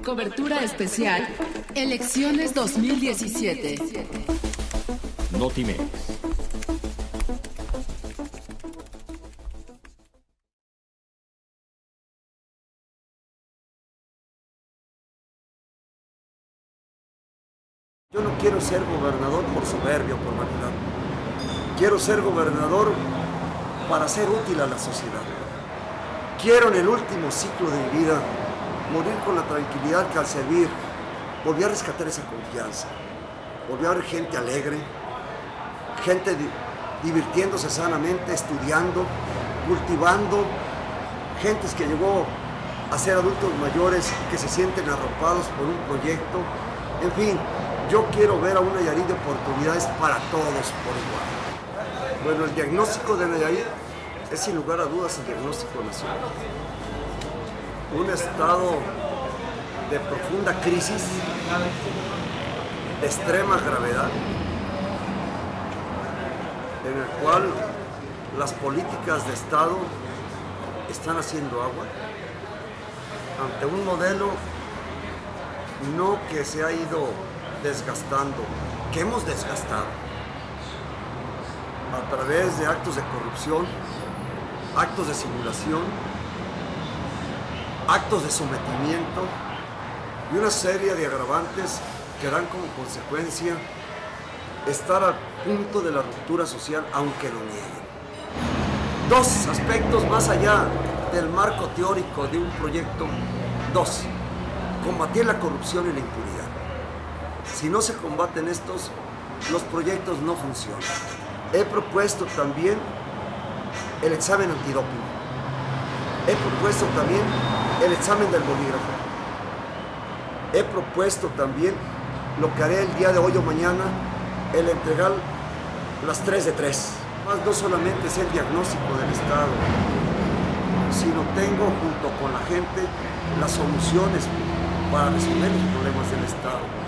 Cobertura especial, Elecciones 2017. Notimex. Yo no quiero ser gobernador por soberbia o por vanidad. Quiero ser gobernador para ser útil a la sociedad. Quiero en el último ciclo de mi vida morir con la tranquilidad que al servir volví a rescatar esa confianza. Volví a ver gente alegre, gente divirtiéndose sanamente, estudiando, cultivando, gentes que llegó a ser adultos mayores que se sienten arropados por un proyecto. En fin, yo quiero ver a un Nayarit de oportunidades para todos por igual. Bueno, el diagnóstico de Nayarit es sin lugar a dudas el diagnóstico nacional. Un estado de profunda crisis, de extrema gravedad, en el cual las políticas de Estado están haciendo agua ante un modelo no que se ha ido desgastando, que hemos desgastado a través de actos de corrupción, actos de simulación, actos de sometimiento y una serie de agravantes que dan como consecuencia estar al punto de la ruptura social, aunque lo nieguen. Dos aspectos más allá del marco teórico de un proyecto. Dos, combatir la corrupción y la impunidad. Si no se combaten estos, los proyectos no funcionan. He propuesto también el examen antidoping. He propuesto también el examen del bolígrafo. He propuesto también lo que haré el día de hoy o mañana, el entregar las 3 de 3. No solamente es el diagnóstico del Estado, sino tengo junto con la gente las soluciones para resolver los problemas del Estado.